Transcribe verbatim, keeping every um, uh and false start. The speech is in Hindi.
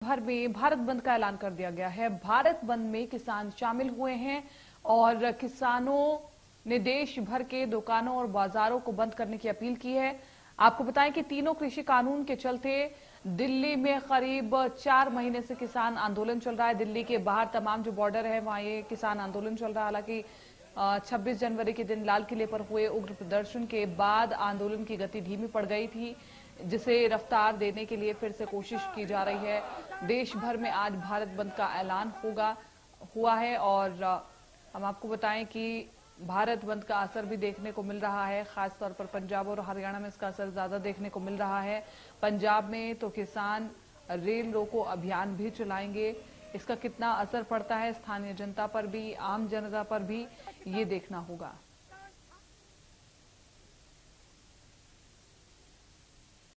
भर में भारत बंद का ऐलान कर दिया गया है। भारत बंद में किसान शामिल हुए हैं और किसानों ने देश भर के दुकानों और बाजारों को बंद करने की अपील की है। आपको बताएं कि तीनों कृषि कानून के चलते दिल्ली में करीब चार महीने से किसान आंदोलन चल रहा है। दिल्ली के बाहर तमाम जो बॉर्डर है वहां ये किसान आंदोलन चल रहा है। हालांकि छब्बीस जनवरी के दिन लाल किले पर हुए उग्र प्रदर्शन के बाद आंदोलन की गति धीमी पड़ गई थी, जिसे रफ्तार देने के लिए फिर से कोशिश की जा रही है। देश भर में आज भारत बंद का ऐलान होगा हुआ है और हम आपको बताएं कि भारत बंद का असर भी देखने को मिल रहा है। खासतौर पर पंजाब और हरियाणा में इसका असर ज्यादा देखने को मिल रहा है। पंजाब में तो किसान रेल रोको अभियान भी चलाएंगे। इसका कितना असर पड़ता है स्थानीय जनता पर भी, आम जनता पर भी, ये देखना होगा।